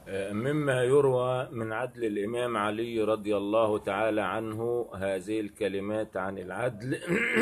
مما يروى من عدل الإمام علي رضي الله تعالى عنه هذه الكلمات عن العدل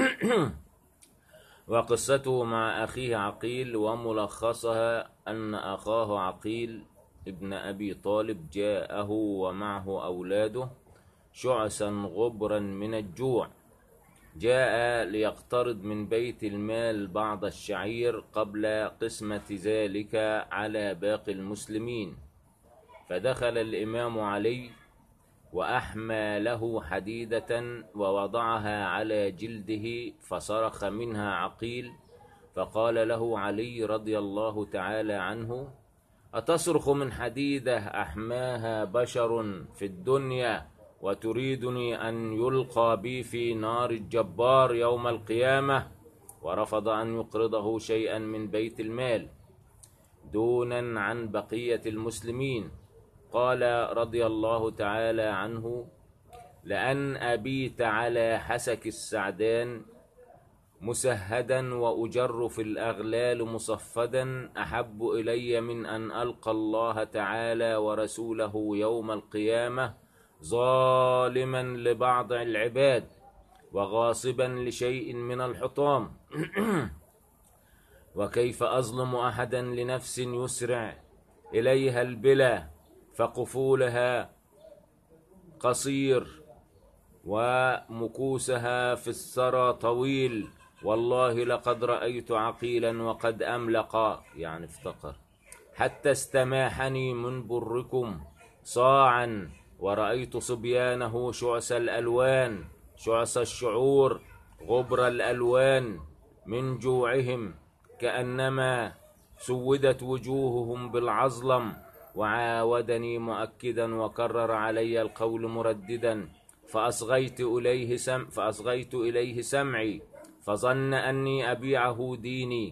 وقصته مع أخيه عقيل، وملخصها أن أخاه عقيل ابن أبي طالب جاءه ومعه أولاده شعثا غبرا من الجوع، جاء ليقترض من بيت المال بعض الشعير قبل قسمة ذلك على باقي المسلمين. فدخل الإمام علي وأحمى له حديدة ووضعها على جلده، فصرخ منها عقيل، فقال له علي رضي الله تعالى عنه: أتصرخ من حديدة أحماها بشر في الدنيا وتريدني أن يلقى بي في نار الجبار يوم القيامة؟ ورفض أن يقرضه شيئا من بيت المال دونا عن بقية المسلمين. قال رضي الله تعالى عنه: لأن أبيت على حسك السعدان مسهدا وأجر في الأغلال مصفدا أحب إلي من أن ألقى الله تعالى ورسوله يوم القيامة ظالما لبعض العباد وغاصبا لشيء من الحطام. وكيف أظلم أحدا لنفس يسرع إليها البلا فقفولها قصير ومكوسها في الثرى طويل، والله لقد رأيت عقيلا وقد أملق، يعني افتقر، حتى استماحني من بركم صاعا، ورأيت صبيانه شعث الألوان، شعث الشعور، غبر الألوان من جوعهم، كأنما سودت وجوههم بالعظلم. وعاودني مؤكدا وكرر علي القول مرددا، فأصغيت إليه سمعي، فظن أني أبيعه ديني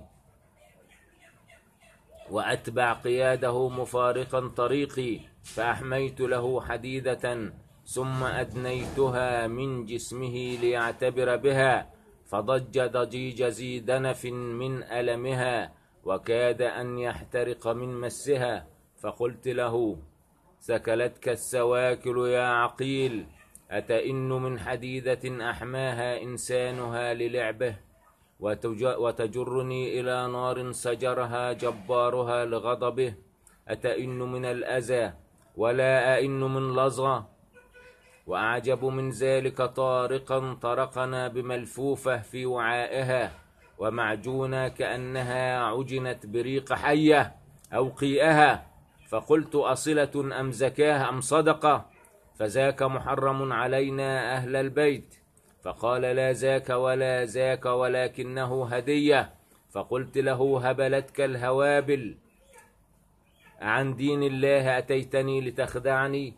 وأتبع قياده مفارقا طريقي، فأحميت له حديدة ثم أدنيتها من جسمه ليعتبر بها، فضج ضجيج ذي دنف من ألمها وكاد أن يحترق من مسها. فقلت له: ثكلتك السواكل يا عقيل، أتئن من حديدة أحماها إنسانها للعبه، وتجرني إلى نار سجرها جبارها لغضبه؟ أتئن من الأذى ولا أئن من لظى؟ وأعجب من ذلك طارقا طرقنا بملفوفة في وعائها ومعجونة كأنها عجنت بريق حية أو قيئها. فقلت: أصلة أم زكاة أم صدقة؟ فذاك محرم علينا أهل البيت. فقال: لا ذاك ولا ذاك ولكنه هدية. فقلت له: هبلتك الهوابل، عن دين الله أتيتني لتخدعني؟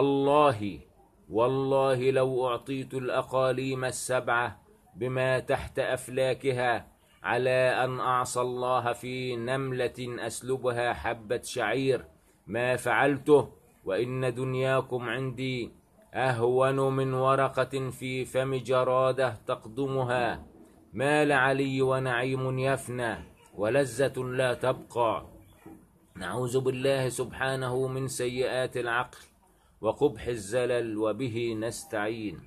والله لو أعطيت الأقاليم السبعة بما تحت أفلاكها على أن أعصى الله في نملة أسلبها حبة شعير ما فعلته، وإن دنياكم عندي أهون من ورقة في فم جرادة تقضمها. مال علي ونعيم يفنى ولذة لا تبقى. نعوذ بالله سبحانه من سيئات العقل وقبح الزلل، وبه نستعين.